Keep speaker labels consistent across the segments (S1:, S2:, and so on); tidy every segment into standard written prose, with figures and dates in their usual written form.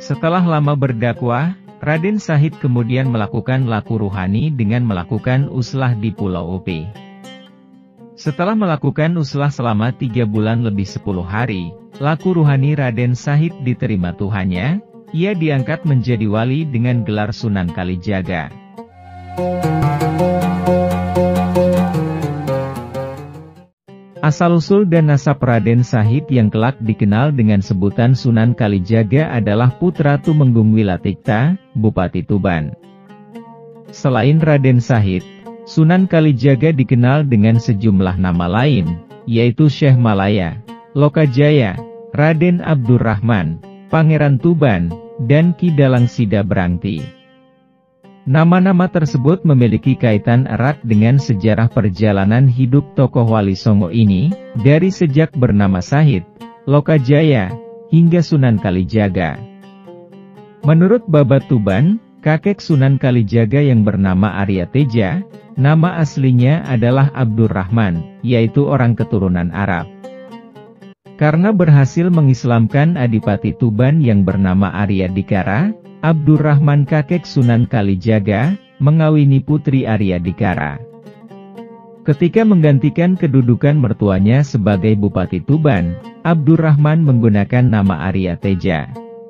S1: Setelah lama berdakwah, Raden Syahid kemudian melakukan laku ruhani dengan melakukan uslah di Pulau OP. Setelah melakukan uslah selama 3 bulan lebih 10 hari, laku ruhani Raden Syahid diterima Tuhannya, ia diangkat menjadi wali dengan gelar Sunan Kalijaga. Asal-usul dan nasab Raden Syahid yang kelak dikenal dengan sebutan Sunan Kalijaga adalah putra Tumenggung Wilatikta, Bupati Tuban. Selain Raden Syahid, Sunan Kalijaga dikenal dengan sejumlah nama lain, yaitu Syekh Malaya, Lokajaya, Raden Abdurrahman, Pangeran Tuban, dan Ki Dalang Sida Brangti. Nama-nama tersebut memiliki kaitan erat dengan sejarah perjalanan hidup tokoh Wali Songo ini, dari sejak bernama Syahid, Lokajaya, hingga Sunan Kalijaga. Menurut Babat Tuban, kakek Sunan Kalijaga yang bernama Arya Teja, nama aslinya adalah Abdurrahman, yaitu orang keturunan Arab. Karena berhasil mengislamkan Adipati Tuban yang bernama Arya Dikara, Abdurrahman kakek Sunan Kalijaga, mengawini putri Arya Dikara. Ketika menggantikan kedudukan mertuanya sebagai Bupati Tuban, Abdurrahman menggunakan nama Arya Teja.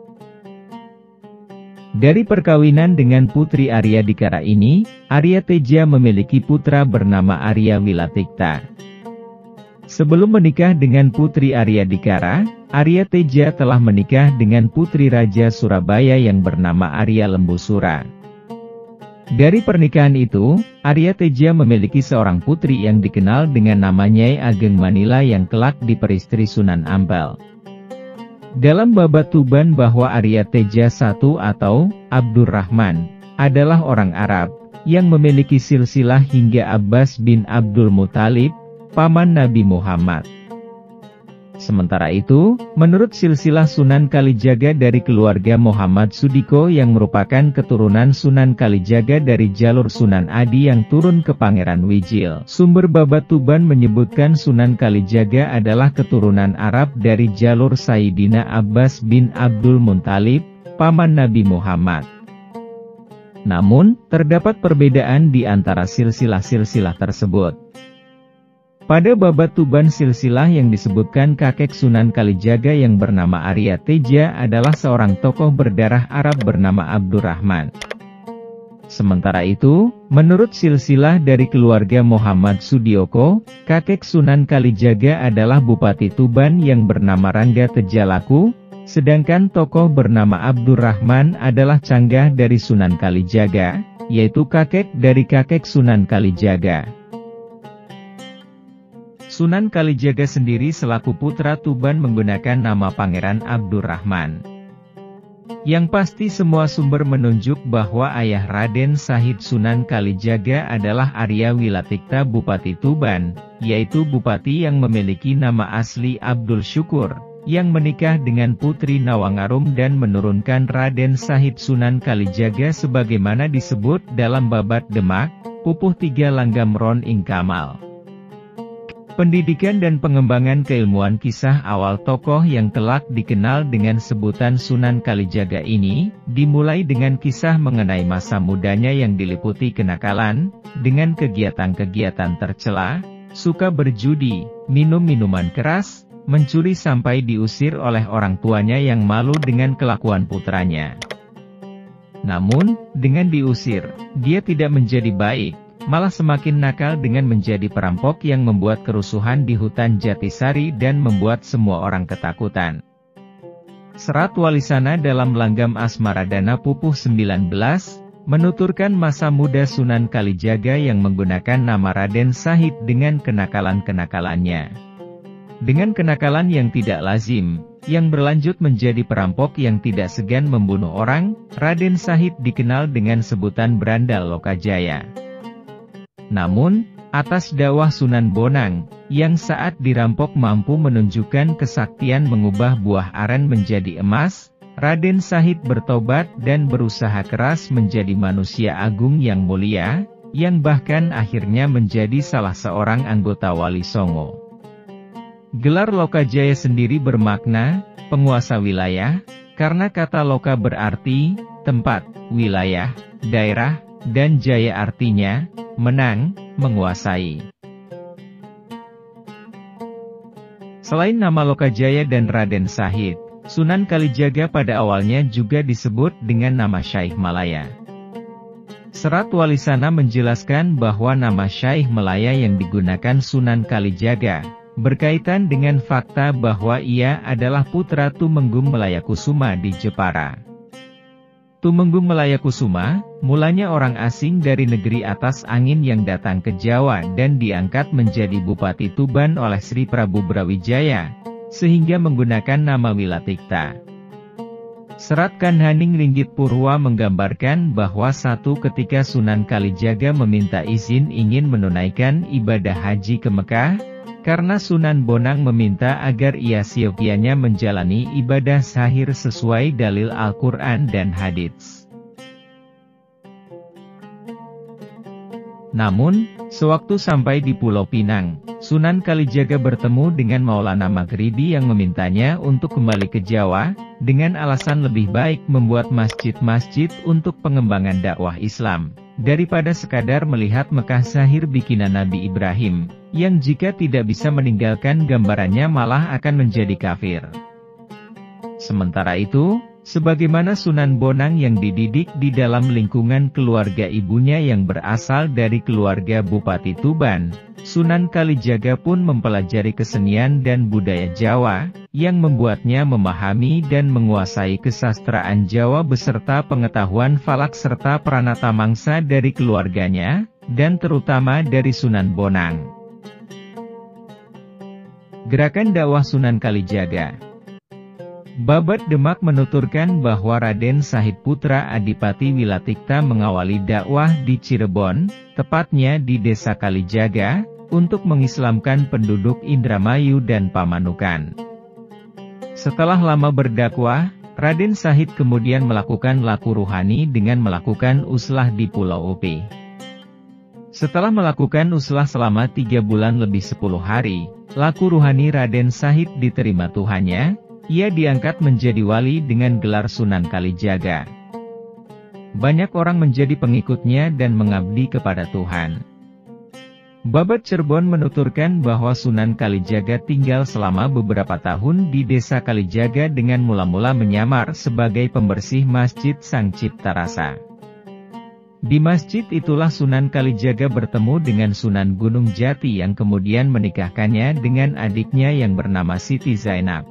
S1: Dari perkawinan dengan putri Arya Dikara ini, Arya Teja memiliki putra bernama Arya Wilatikta. Sebelum menikah dengan putri Arya Dikara, Arya Teja telah menikah dengan putri Raja Surabaya yang bernama Arya Lembusura. Dari pernikahan itu, Arya Teja memiliki seorang putri yang dikenal dengan nama Nyai Ageng Manila yang kelak diperistri Sunan Ampel. Dalam Babat Tuban bahwa Arya Teja I atau Abdurrahman adalah orang Arab yang memiliki silsilah hingga Abbas bin Abdul Muthalib, paman Nabi Muhammad. Sementara itu, menurut silsilah Sunan Kalijaga dari keluarga Muhammad Sudiko yang merupakan keturunan Sunan Kalijaga dari jalur Sunan Adi yang turun ke Pangeran Wijil, sumber Babat Tuban menyebutkan Sunan Kalijaga adalah keturunan Arab dari jalur Sayyidina Abbas bin Abdul Muthalib, paman Nabi Muhammad. Namun, terdapat perbedaan di antara silsilah-silsilah tersebut. Pada Babat Tuban silsilah yang disebutkan kakek Sunan Kalijaga yang bernama Arya Teja adalah seorang tokoh berdarah Arab bernama Abdurrahman. Sementara itu, menurut silsilah dari keluarga Muhammad Sudioko, kakek Sunan Kalijaga adalah Bupati Tuban yang bernama Rangga Tejalaku, sedangkan tokoh bernama Abdurrahman adalah canggah dari Sunan Kalijaga, yaitu kakek dari kakek Sunan Kalijaga. Sunan Kalijaga sendiri selaku putra Tuban menggunakan nama Pangeran Abdurrahman. Yang pasti semua sumber menunjuk bahwa ayah Raden Syahid Sunan Kalijaga adalah Arya Wilatikta Bupati Tuban, yaitu bupati yang memiliki nama asli Abdul Syukur, yang menikah dengan putri Nawangarum dan menurunkan Raden Syahid Sunan Kalijaga sebagaimana disebut dalam Babat Demak, Pupuh 3 Langgam Ron ing Kamal. Pendidikan dan pengembangan keilmuan kisah awal tokoh yang kelak dikenal dengan sebutan Sunan Kalijaga ini, dimulai dengan kisah mengenai masa mudanya yang diliputi kenakalan, dengan kegiatan-kegiatan tercela, suka berjudi, minum minuman keras, mencuri sampai diusir oleh orang tuanya yang malu dengan kelakuan putranya. Namun, dengan diusir, dia tidak menjadi baik, malah semakin nakal dengan menjadi perampok yang membuat kerusuhan di hutan Jatisari dan membuat semua orang ketakutan. Serat Walisana dalam Langgam Asmaradana Pupuh 19, menuturkan masa muda Sunan Kalijaga yang menggunakan nama Raden Syahid dengan kenakalan-kenakalannya. Dengan kenakalan yang tidak lazim, yang berlanjut menjadi perampok yang tidak segan membunuh orang, Raden Syahid dikenal dengan sebutan Berandal Lokajaya. Namun, atas dakwah Sunan Bonang, yang saat dirampok mampu menunjukkan kesaktian mengubah buah aren menjadi emas, Raden Syahid bertobat dan berusaha keras menjadi manusia agung yang mulia, yang bahkan akhirnya menjadi salah seorang anggota Wali Songo. Gelar Lokajaya sendiri bermakna, penguasa wilayah, Karena kata loka berarti tempat, wilayah, daerah, dan jaya artinya menang, menguasai. Selain nama Lokajaya dan Raden Shahid, Sunan Kalijaga pada awalnya juga disebut dengan nama Syaikh Malaya. Serat Walisana menjelaskan bahwa nama Syaikh Malaya yang digunakan Sunan Kalijaga berkaitan dengan fakta bahwa ia adalah putra Tumenggung Melayakusuma di Jepara. Tumenggung Melayakusuma, mulanya orang asing dari negeri atas angin yang datang ke Jawa dan diangkat menjadi Bupati Tuban oleh Sri Prabu Brawijaya, sehingga menggunakan nama Wilatikta. Serat Kanhaning Ringgit Purwa menggambarkan bahwa satu ketika Sunan Kalijaga meminta izin ingin menunaikan ibadah haji ke Mekah, karena Sunan Bonang meminta agar ia siokianya menjalani ibadah sahir sesuai dalil Al-Quran dan hadits. Namun, sewaktu sampai di Pulau Pinang, Sunan Kalijaga bertemu dengan Maulana Maghribi yang memintanya untuk kembali ke Jawa, dengan alasan lebih baik membuat masjid-masjid untuk pengembangan dakwah Islam, daripada sekadar melihat Mekah sahir bikinan Nabi Ibrahim, yang jika tidak bisa meninggalkan gambarannya malah akan menjadi kafir. Sementara itu, sebagaimana Sunan Bonang yang dididik di dalam lingkungan keluarga ibunya yang berasal dari keluarga Bupati Tuban, Sunan Kalijaga pun mempelajari kesenian dan budaya Jawa, yang membuatnya memahami dan menguasai kesastraan Jawa beserta pengetahuan falak serta pranata mangsa dari keluarganya, dan terutama dari Sunan Bonang. Gerakan dakwah Sunan Kalijaga. Babat Demak menuturkan bahwa Raden Shahid putra Adipati Wilatikta mengawali dakwah di Cirebon, tepatnya di Desa Kalijaga, untuk mengislamkan penduduk Indramayu dan Pamanukan. Setelah lama berdakwah, Raden Shahid kemudian melakukan laku ruhani dengan melakukan uslah di Pulau Upi. Setelah melakukan uslah selama 3 bulan lebih 10 hari, laku ruhani Raden Shahid diterima Tuhannya, ia diangkat menjadi wali dengan gelar Sunan Kalijaga. Banyak orang menjadi pengikutnya dan mengabdi kepada Tuhan. Babat Cirebon menuturkan bahwa Sunan Kalijaga tinggal selama beberapa tahun di Desa Kalijaga dengan mula-mula menyamar sebagai pembersih Masjid Sang Cipta Rasa. Di masjid itulah Sunan Kalijaga bertemu dengan Sunan Gunung Jati yang kemudian menikahkannya dengan adiknya yang bernama Siti Zainab.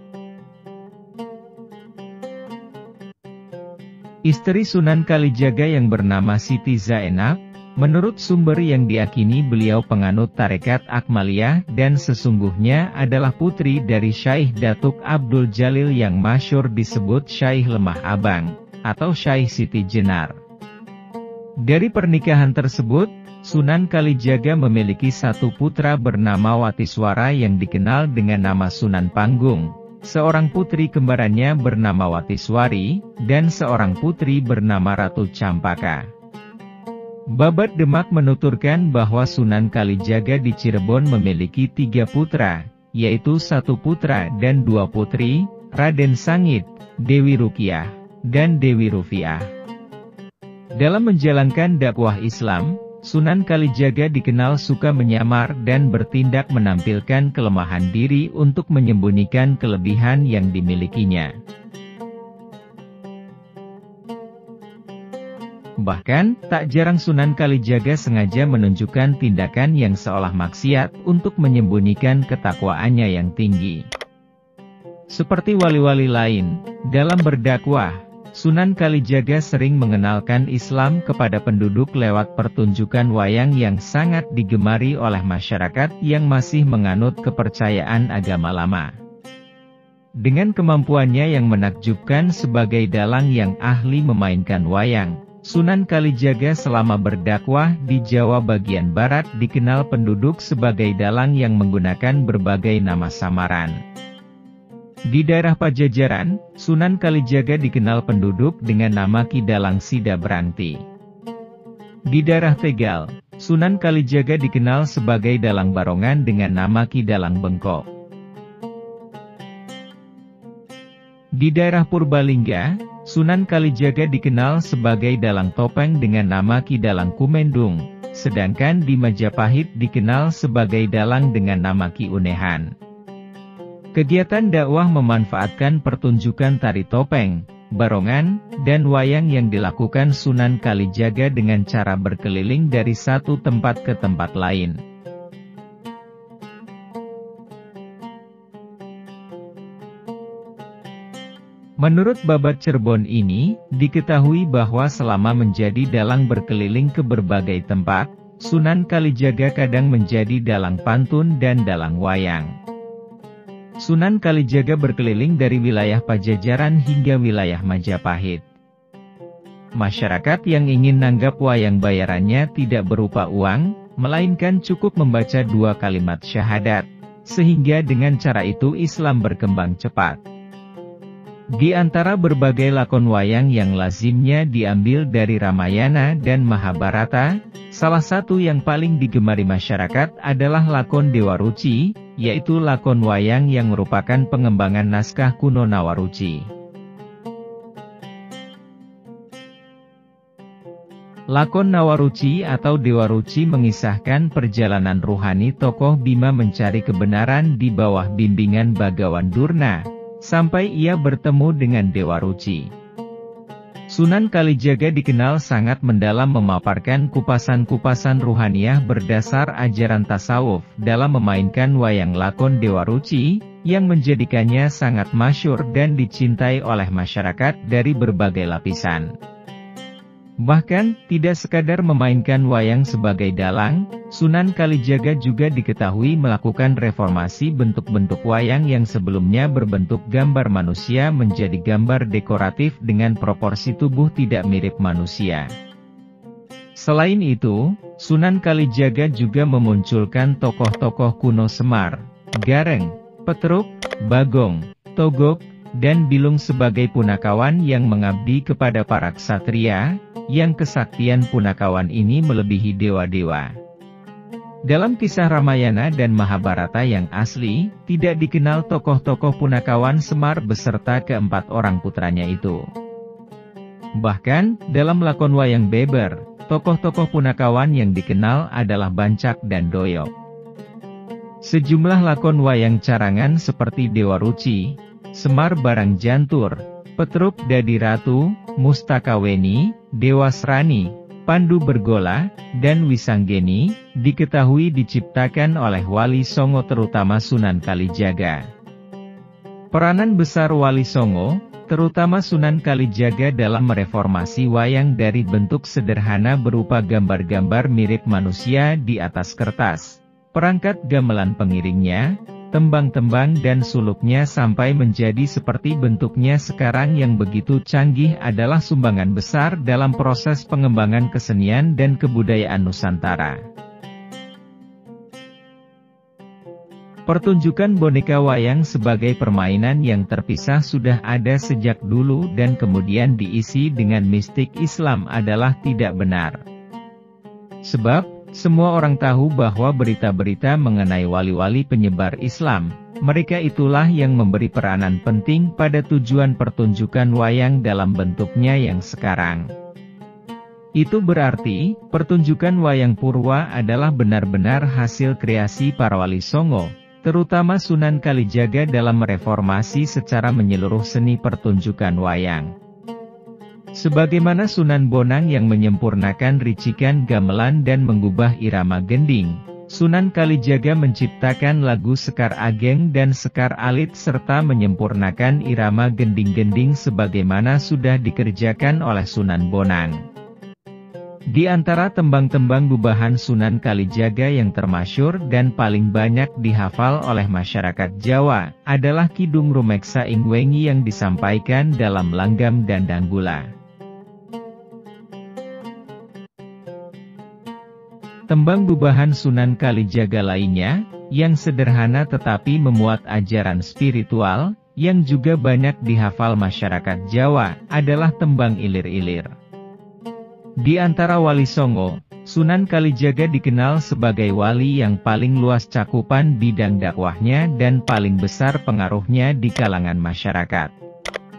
S1: Istri Sunan Kalijaga yang bernama Siti Zainab, menurut sumber yang diyakini beliau penganut tarekat Akmaliyah dan sesungguhnya adalah putri dari Syaikh Datuk Abdul Jalil yang masyhur disebut Syaikh Lemah Abang, atau Syaikh Siti Jenar. Dari pernikahan tersebut, Sunan Kalijaga memiliki satu putra bernama Watiswara yang dikenal dengan nama Sunan Panggung, seorang putri kembarannya bernama Watiswari, dan seorang putri bernama Ratu Campaka. Babat Demak menuturkan bahwa Sunan Kalijaga di Cirebon memiliki 3 putra, yaitu 1 putra dan 2 putri, Raden Sangit, Dewi Rukiah, dan Dewi Rufiah. Dalam menjalankan dakwah Islam, Sunan Kalijaga dikenal suka menyamar dan bertindak menampilkan kelemahan diri untuk menyembunyikan kelebihan yang dimilikinya. Bahkan, tak jarang Sunan Kalijaga sengaja menunjukkan tindakan yang seolah maksiat untuk menyembunyikan ketakwaannya yang tinggi. Seperti wali-wali lain, dalam berdakwah, Sunan Kalijaga sering mengenalkan Islam kepada penduduk lewat pertunjukan wayang yang sangat digemari oleh masyarakat yang masih menganut kepercayaan agama lama. Dengan kemampuannya yang menakjubkan sebagai dalang yang ahli memainkan wayang, Sunan Kalijaga selama berdakwah di Jawa bagian barat dikenal penduduk sebagai dalang yang menggunakan berbagai nama samaran. Di daerah Pajajaran, Sunan Kalijaga dikenal penduduk dengan nama Ki Dalang Sida Branti. Di daerah Tegal, Sunan Kalijaga dikenal sebagai Dalang Barongan dengan nama Ki Dalang Bengkok. Di daerah Purbalingga, Sunan Kalijaga dikenal sebagai dalang topeng dengan nama Ki Dalang Kumendung, sedangkan di Majapahit dikenal sebagai dalang dengan nama Ki Unehan. Kegiatan dakwah memanfaatkan pertunjukan tari topeng, barongan, dan wayang yang dilakukan Sunan Kalijaga dengan cara berkeliling dari satu tempat ke tempat lain. Menurut Babat Cirebon ini, diketahui bahwa selama menjadi dalang berkeliling ke berbagai tempat, Sunan Kalijaga kadang menjadi dalang pantun dan dalang wayang. Sunan Kalijaga berkeliling dari wilayah Pajajaran hingga wilayah Majapahit. Masyarakat yang ingin nanggap wayang bayarannya tidak berupa uang, melainkan cukup membaca 2 kalimat syahadat, sehingga dengan cara itu Islam berkembang cepat. Di antara berbagai lakon wayang yang lazimnya diambil dari Ramayana dan Mahabharata, salah satu yang paling digemari masyarakat adalah lakon Dewa Ruci, yaitu lakon wayang yang merupakan pengembangan naskah kuno Nawaruci. Lakon Nawaruci atau Dewa Ruci mengisahkan perjalanan ruhani tokoh Bima mencari kebenaran di bawah bimbingan Bagawan Durna, sampai ia bertemu dengan Dewa Ruci. Sunan Kalijaga dikenal sangat mendalam memaparkan kupasan-kupasan ruhaniah berdasar ajaran tasawuf dalam memainkan wayang lakon Dewa Ruci, yang menjadikannya sangat masyhur dan dicintai oleh masyarakat dari berbagai lapisan. Bahkan, tidak sekadar memainkan wayang sebagai dalang, Sunan Kalijaga juga diketahui melakukan reformasi bentuk-bentuk wayang yang sebelumnya berbentuk gambar manusia menjadi gambar dekoratif dengan proporsi tubuh tidak mirip manusia. Selain itu, Sunan Kalijaga juga memunculkan tokoh-tokoh kuno Semar, Gareng, Petruk, Bagong, Togog, dan Bilung sebagai punakawan yang mengabdi kepada para ksatria, yang kesaktian punakawan ini melebihi dewa-dewa. Dalam kisah Ramayana dan Mahabharata yang asli, tidak dikenal tokoh-tokoh punakawan Semar beserta keempat orang putranya itu. Bahkan, dalam lakon wayang beber, tokoh-tokoh punakawan yang dikenal adalah Bancak dan Doyok. Sejumlah lakon wayang carangan seperti Dewa Ruci, Semar Barang Jantur, Petruk Dadi Ratu, Mustakaweni, Dewa Srani, Pandu Bergola, dan Wisanggeni, diketahui diciptakan oleh Wali Songo terutama Sunan Kalijaga. Peranan besar Wali Songo, terutama Sunan Kalijaga dalam mereformasi wayang dari bentuk sederhana berupa gambar-gambar mirip manusia di atas kertas, perangkat gamelan pengiringnya, tembang-tembang dan suluknya sampai menjadi seperti bentuknya sekarang yang begitu canggih adalah sumbangan besar dalam proses pengembangan kesenian dan kebudayaan Nusantara. Pertunjukan boneka wayang sebagai permainan yang terpisah sudah ada sejak dulu dan kemudian diisi dengan mistik Islam adalah tidak benar. Sebab, semua orang tahu bahwa berita-berita mengenai wali-wali penyebar Islam, mereka itulah yang memberi peranan penting pada tujuan pertunjukan wayang dalam bentuknya yang sekarang. Itu berarti, pertunjukan wayang Purwa adalah benar-benar hasil kreasi para Wali Songo, terutama Sunan Kalijaga dalam mereformasi secara menyeluruh seni pertunjukan wayang. Sebagaimana Sunan Bonang yang menyempurnakan ricikan gamelan dan mengubah irama gending, Sunan Kalijaga menciptakan lagu Sekar Ageng dan Sekar Alit serta menyempurnakan irama gending-gending sebagaimana sudah dikerjakan oleh Sunan Bonang. Di antara tembang-tembang gubahan Sunan Kalijaga yang termasyhur dan paling banyak dihafal oleh masyarakat Jawa, adalah Kidung Rumeksa ing Wengi yang disampaikan dalam Langgam dan Danggula. Tembang gubahan Sunan Kalijaga lainnya, yang sederhana tetapi memuat ajaran spiritual, yang juga banyak dihafal masyarakat Jawa, adalah tembang ilir-ilir. Di antara Wali Songo, Sunan Kalijaga dikenal sebagai wali yang paling luas cakupan bidang dakwahnya dan paling besar pengaruhnya di kalangan masyarakat.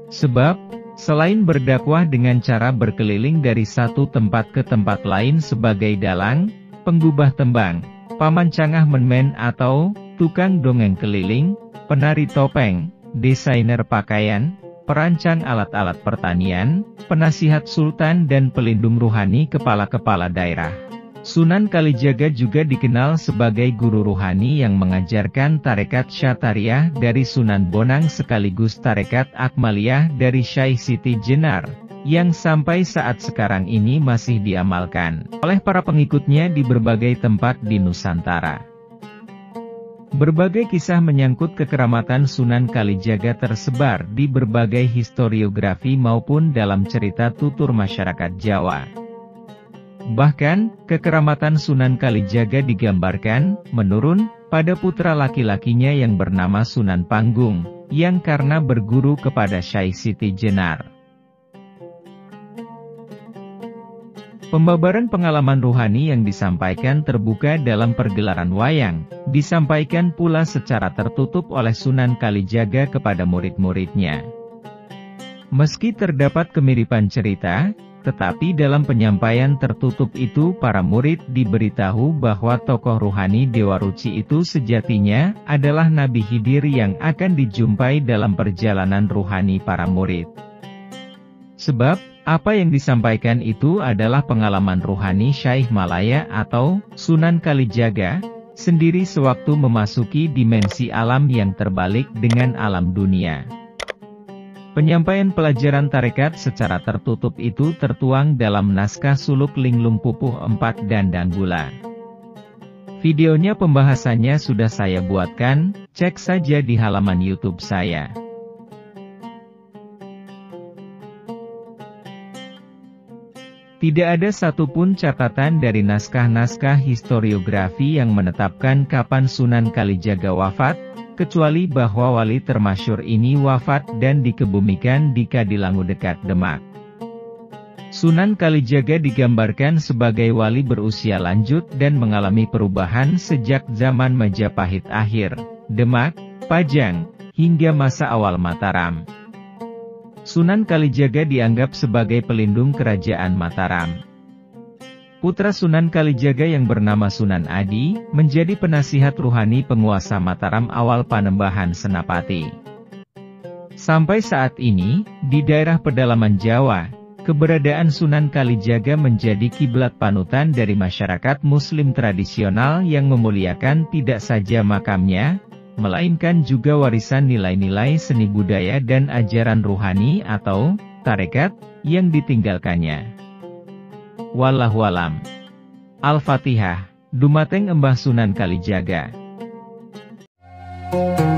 S1: Sebab, selain berdakwah dengan cara berkeliling dari satu tempat ke tempat lain sebagai dalang, penggubah tembang, pamancangah menmen atau tukang dongeng keliling, penari topeng, desainer pakaian, perancang alat-alat pertanian, penasihat sultan dan pelindung ruhani kepala-kepala daerah. Sunan Kalijaga juga dikenal sebagai guru ruhani yang mengajarkan tarekat Syatariah dari Sunan Bonang sekaligus tarekat Akmaliyah dari Syekh Siti Jenar, yang sampai saat sekarang ini masih diamalkan oleh para pengikutnya di berbagai tempat di Nusantara. Berbagai kisah menyangkut kekeramatan Sunan Kalijaga tersebar di berbagai historiografi maupun dalam cerita tutur masyarakat Jawa. Bahkan, kekeramatan Sunan Kalijaga digambarkan menurun pada putra laki-lakinya yang bernama Sunan Panggung, yang karena berguru kepada Syekh Siti Jenar. Pembabaran pengalaman ruhani yang disampaikan terbuka dalam pergelaran wayang, disampaikan pula secara tertutup oleh Sunan Kalijaga kepada murid-muridnya. Meski terdapat kemiripan cerita, tetapi dalam penyampaian tertutup itu para murid diberitahu bahwa tokoh ruhani Dewa Ruci itu sejatinya adalah Nabi Khidir yang akan dijumpai dalam perjalanan ruhani para murid. Sebab, apa yang disampaikan itu adalah pengalaman ruhani Syekh Malaya atau Sunan Kalijaga sendiri sewaktu memasuki dimensi alam yang terbalik dengan alam dunia. Penyampaian pelajaran tarekat secara tertutup itu tertuang dalam naskah suluk Linglung Pupuh 4 dan Danggula. Videonya pembahasannya sudah saya buatkan, cek saja di halaman YouTube saya. Tidak ada satupun catatan dari naskah-naskah historiografi yang menetapkan kapan Sunan Kalijaga wafat, kecuali bahwa wali termasyhur ini wafat dan dikebumikan di Kadilangu dekat Demak. Sunan Kalijaga digambarkan sebagai wali berusia lanjut dan mengalami perubahan sejak zaman Majapahit akhir, Demak, Pajang, hingga masa awal Mataram. Sunan Kalijaga dianggap sebagai pelindung kerajaan Mataram. Putra Sunan Kalijaga yang bernama Sunan Adi, menjadi penasihat ruhani penguasa Mataram awal Panembahan Senapati. Sampai saat ini, di daerah pedalaman Jawa, keberadaan Sunan Kalijaga menjadi kiblat panutan dari masyarakat Muslim tradisional yang memuliakan tidak saja makamnya, melainkan juga warisan nilai-nilai seni budaya dan ajaran ruhani atau tarekat yang ditinggalkannya. Wallahualam. Al-Fatihah. Dumateng Embah Sunan Kalijaga.